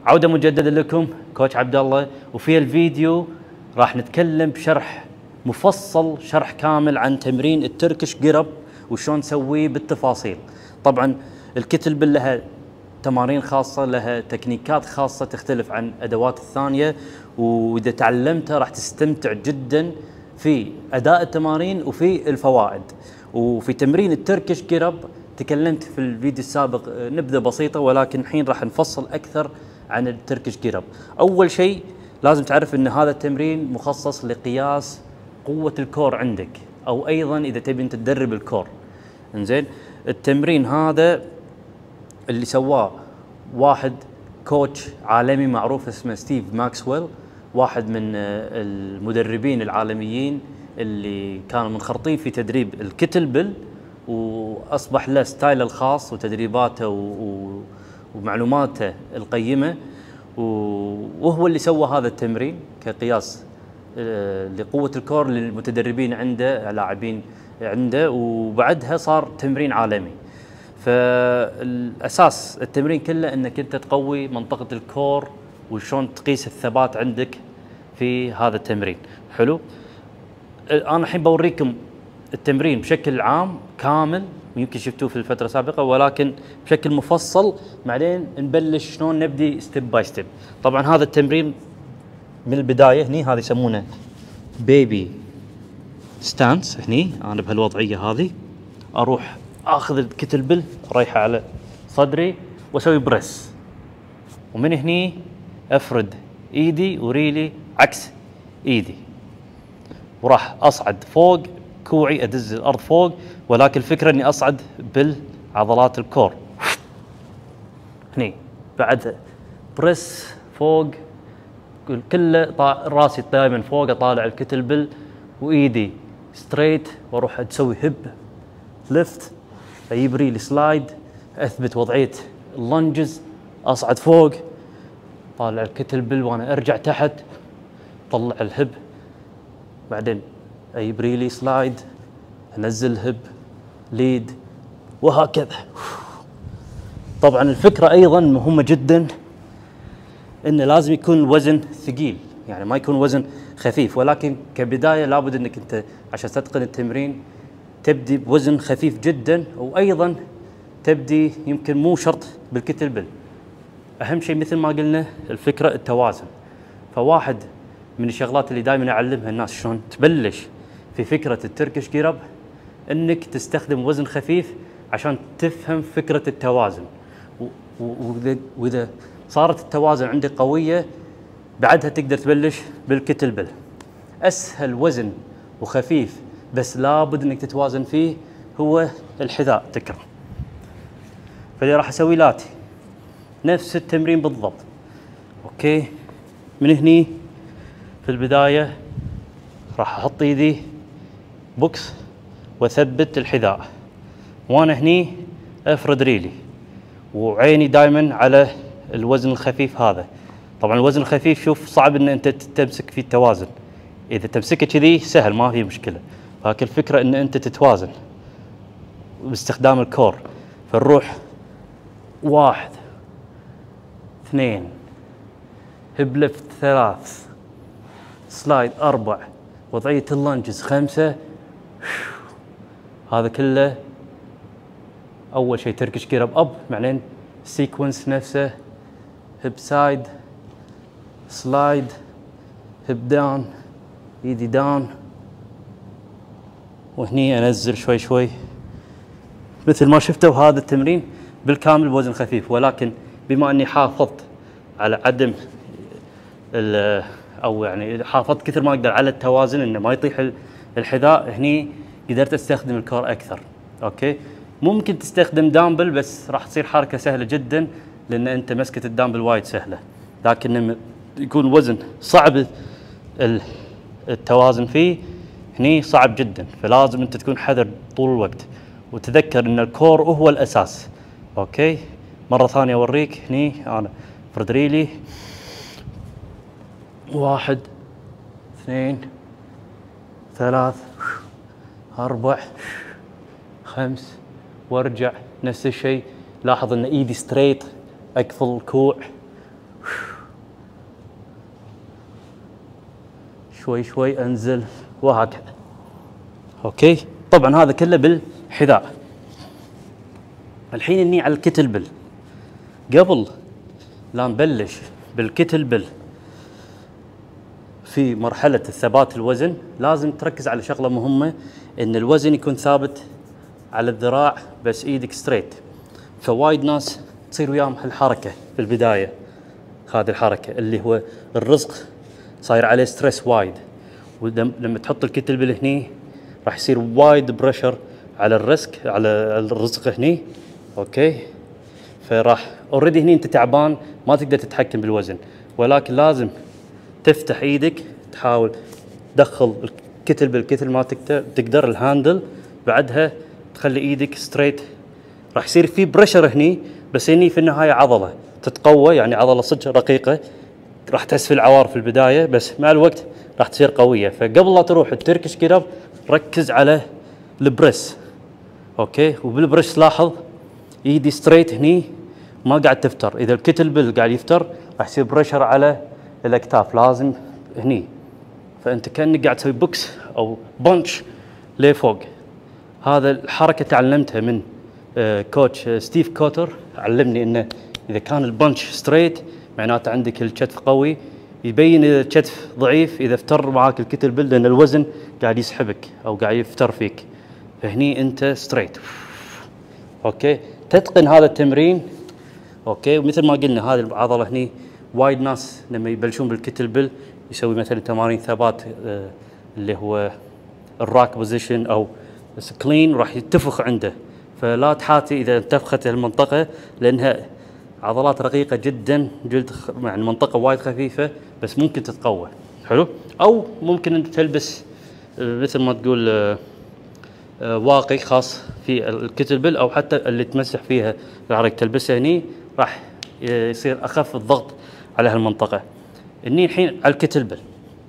عودة مجددة لكم كوتش عبد الله، وفي الفيديو راح نتكلم بشرح مفصل، شرح كامل عن تمرين التركش جير اب وشون نسويه بالتفاصيل. طبعا الكتل لها تمارين خاصة، لها تكنيكات خاصة تختلف عن الادوات الثانية، واذا تعلمتها راح تستمتع جدا في اداء التمارين وفي الفوائد. وفي تمرين التركش جير اب تكلمت في الفيديو السابق نبذة بسيطة، ولكن الحين راح نفصل اكثر عن التركش جير اب. اول شيء لازم تعرف ان هذا التمرين مخصص لقياس قوة الكور عندك، او ايضا اذا تبي انت تدرب الكور. انزين، التمرين هذا اللي سواه واحد كوتش عالمي معروف اسمه ستيف ماكسويل، واحد من المدربين العالميين اللي كانوا منخرطين في تدريب الكتل بل، واصبح له ستايله الخاص وتدريباته ومعلوماته القيمه، وهو اللي سوى هذا التمرين كقياس لقوه الكور للمتدربين عنده، لاعبين عنده، وبعدها صار تمرين عالمي. فالاساس التمرين كله انك انت تقوي منطقه الكور وشون تقيس الثبات عندك في هذا التمرين. حلو، انا الحين بوريكم التمرين بشكل عام كامل، يمكن شفتوه في الفتره السابقه، ولكن بشكل مفصل. بعدين نبلش شلون نبدي ستيب باي ستيب. طبعا هذا التمرين من البدايه هني، هذا يسمونه بيبي ستانس. هني انا بهالوضعيه هذه اروح اخذ الكتل بل رايحه على صدري واسوي بريس، ومن هني افرد ايدي وريلي عكس ايدي، وراح اصعد فوق كوعي، ادز الارض فوق، ولكن الفكره اني اصعد بالعضلات الكور. هني بعد بريس فوق كله، راسي دائما فوق، اطالع الكتل بل وايدي ستريت، واروح اسوي هيب ليفت، اجيب ريلي سلايد، اثبت وضعيه اللنجز، اصعد فوق، طالع الكتل بل وانا ارجع تحت، طلع الهب، بعدين اجيب ريلي سلايد، انزل هب ليد، وهكذا. طبعا الفكره ايضا مهمه جدا، انه لازم يكون وزن ثقيل، يعني ما يكون وزن خفيف، ولكن كبدايه لابد انك انت عشان تتقن التمرين تبدي بوزن خفيف جدا، وايضا تبدي يمكن مو شرط بالكتل بل. اهم شيء مثل ما قلنا الفكره التوازن. فواحد من الشغلات اللي دائما اعلمها الناس شلون تبلش في فكره التركش جير اب، انك تستخدم وزن خفيف عشان تفهم فكره التوازن. واذا صارت التوازن عندك قويه، بعدها تقدر تبلش بالكتل بل. اسهل وزن وخفيف بس لابد انك تتوازن فيه هو الحذاء تكره. فاللي راح اسوي لاتي نفس التمرين بالضبط. اوكي، من هني في البدايه راح احط ايدي بوكس واثبت الحذاء، وانا هني افرد ريلي، وعيني دائما على الوزن الخفيف هذا. طبعا الوزن الخفيف شوف صعب ان انت تمسك فيه التوازن، اذا تمسكه كذي سهل ما في مشكله، لكن الفكره ان انت تتوازن باستخدام الكور. فنروح 1 2 هيب ليفت 3 سلايد 4 وضعيه اللانجز 5. هذا كله اول شيء تركش جير اب، بعدين سيكونس نفسه هيب سايد سلايد هيب داون ايدي داون، وهني انزل شوي شوي مثل ما شفتوا. هذا التمرين بالكامل بوزن خفيف، ولكن بما اني حافظت على عدم او يعني حافظت كثر ما اقدر على التوازن انه ما يطيح الحذاء، هني قدرت استخدم الكور اكثر. اوكي، ممكن تستخدم دامبل بس راح تصير حركه سهله جدا، لان انت مسكه الدامبل وايد سهله، لكن لما يكون وزن صعب التوازن فيه هني صعب جدا، فلازم انت تكون حذر طول الوقت، وتذكر ان الكور هو الاساس. اوكي، مره ثانيه اوريك. هني انا افرد ريلي 1 2 3 4 5 وارجع نفس الشيء. لاحظ ان ايدي ستريت، اقفل الكوع شوي شوي انزل وهكذا. اوكي، طبعا هذا كله بالحذاء. الحين اني على الكتل بل. قبل لا نبلش بالكتل بل في مرحلة الثبات الوزن لازم تركز على شغلة مهمة، ان الوزن يكون ثابت على الذراع بس ايدك ستريت. فوايد ناس تصير وياهم هالحركة في البداية، هذه الحركة اللي هو الرزق صاير عليه ستريس وايد، ولما تحط الكتل بل هني راح يصير وايد بريشر على الرزق هني. اوكي، فراح اوريدي هني انت تعبان ما تقدر تتحكم بالوزن، ولكن لازم تفتح ايدك تحاول تدخل الكتل بالكتل ما تقدر الهاندل، بعدها تخلي ايدك ستريت. راح يصير في بريشر هني، بس هني في النهايه عضله تتقوى، يعني عضله صدق رقيقه، راح تحس في العوار في البدايه بس مع الوقت راح تصير قويه. فقبل لا تروح التركش كيرب ركز على البريس. اوكي، وبالبريس لاحظ ايدي ستريت هني ما قاعد تفتر. اذا الكتل بل قاعد يفتر راح يصير بريشر على الاكتاف، لازم هني. فانت كانك قاعد تسوي بوكس او بنش لفوق. هذا الحركه تعلمتها من كوتش ستيف كوتر، علمني انه اذا كان البنش ستريت معناته عندك الكتف قوي، يبين اذا الكتف ضعيف اذا افتر معاك الكتل بل، لان الوزن قاعد يسحبك او قاعد يفتر فيك. فهني انت ستريت. اوكي، تتقن هذا التمرين. اوكي، ومثل ما قلنا هذه العضله هني وايد ناس لما يبلشون بالكتل بل يسوي مثلا تمارين ثبات اللي هو الراك بوزيشن او سكلين، راح يتفخ عنده. فلا تحاتي اذا انتفخت المنطقه، لانها عضلات رقيقه جدا، جلد يعني منطقه وايد خفيفه بس ممكن تتقوى. حلو، او ممكن انت تلبس مثل ما تقول واقي خاص في الكتل بل، او حتى اللي تمسح فيها العرق تلبسها هني، راح يصير اخف الضغط على هالمنطقه. اني الحين على الكتل بل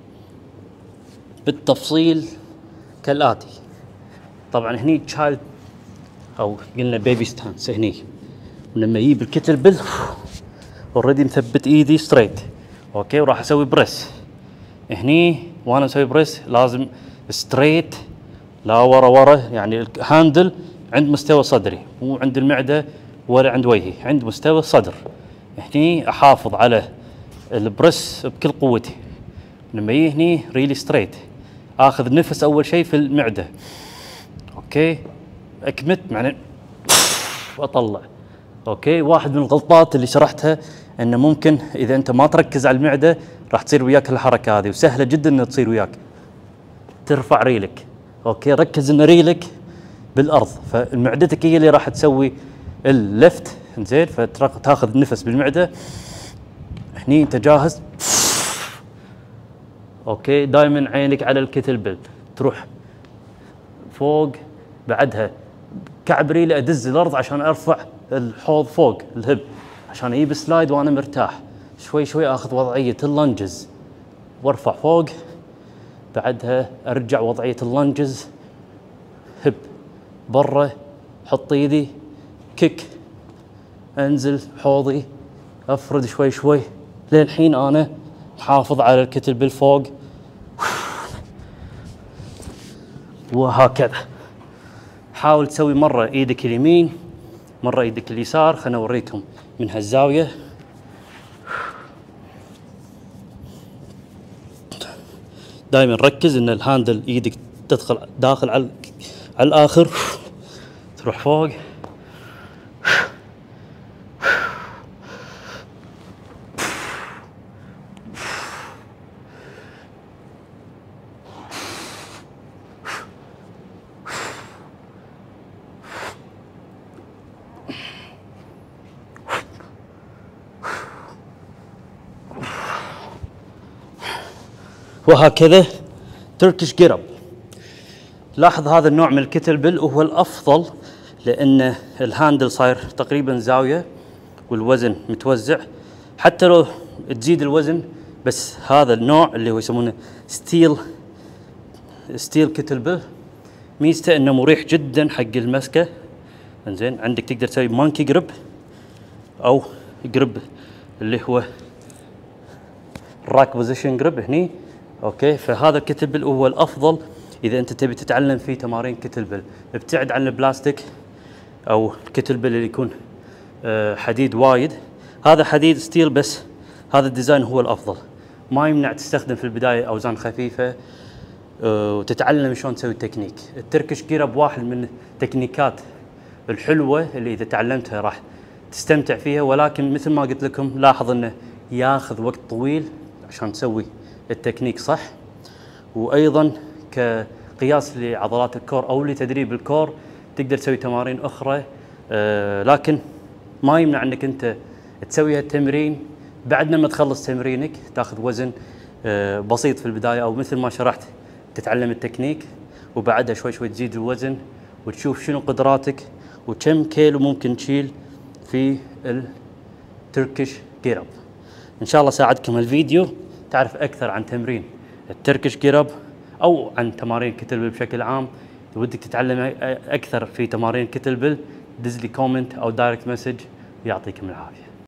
بالتفصيل كالاتي. طبعا هني تشايلد او قلنا بيبي ستانس هني، ولما يجيب الكتل بل اوريدي مثبت ايدي ستريت. اوكي، وراح اسوي بريس هني، وانا اسوي بريس لازم ستريت، لا ورا يعني الهاندل عند مستوى صدري، مو عند المعده ولا عند وجهي، عند مستوى الصدر. هني احافظ على البريس بكل قوتي. لما يجي هني ريلي ستريت، اخذ نفس اول شيء في المعده. اوكي، اكمت معنى واطلع. اوكي، واحد من الغلطات اللي شرحتها انه ممكن اذا انت ما تركز على المعده راح تصير وياك الحركه هذه، وسهله جدا انها تصير وياك. ترفع ريلك. اوكي، ركز ان ريلك بالارض، فمعدتك هي اللي راح تسوي اللفت. زين، فتاخذ نفس بالمعده. هني انت جاهز. اوكي، دائما عينك على الكتل بل، تروح فوق، بعدها كعب ريلي ادز الارض عشان ارفع الحوض فوق الهب عشان اجيب سلايد وانا مرتاح. شوي شوي اخذ وضعيه اللنجز وارفع فوق، بعدها ارجع وضعيه اللنجز، هب برا، حط ايدي كيك، انزل حوضي، افرد شوي شوي. للحين انا محافظ على الكتل بل فوق، وهكذا. حاول تسوي مره ايدك اليمين مره ايدك اليسار. خلنا اوريكم من هالزاويه. دائما ركز ان الهاندل ايدك تدخل داخل على الاخر، تروح فوق. وهكذا تركش جيرب. لاحظ هذا النوع من الكتل بل وهو الافضل، لان الهاندل صاير تقريبا زاويه والوزن متوزع. حتى لو تزيد الوزن، بس هذا النوع اللي هو يسمونه ستيل كتل بل ميزته انه مريح جدا حق المسكه. انزين، عندك تقدر تسوي مانكي جريب او جريب اللي هو الراك بوزيشن جريب هني. اوكي، فهذا الكتلبل هو الافضل اذا انت تبي تتعلم فيه تمارين كتلبل. ابتعد عن البلاستيك او الكتلبل اللي يكون حديد وايد. هذا حديد ستيل بس هذا الديزاين هو الافضل. ما يمنع تستخدم في البدايه اوزان خفيفه وتتعلم شلون تسوي التكنيك. التركش جيراب واحد من التكنيكات الحلوه اللي اذا تعلمتها راح تستمتع فيها، ولكن مثل ما قلت لكم لاحظ انه ياخذ وقت طويل عشان تسوي التكنيك صح. وايضا كقياس لعضلات الكور او لتدريب الكور تقدر تسوي تمارين اخرى، لكن ما يمنع انك انت تسوي هالتمرين بعد لما تخلص تمرينك تاخذ وزن بسيط في البدايه، او مثل ما شرحت تتعلم التكنيك وبعدها شوي شوي تزيد الوزن وتشوف شنو قدراتك وكم كيلو ممكن تشيل في التركش جيراب. ان شاء الله ساعدكم الفيديو تعرف اكثر عن تمرين التركش جيراب او عن تمارين كتلبل بشكل عام. ودك تتعلم اكثر في تمارين كتلبل دز لي كومنت او دايركت مسج. يعطيكم العافيه.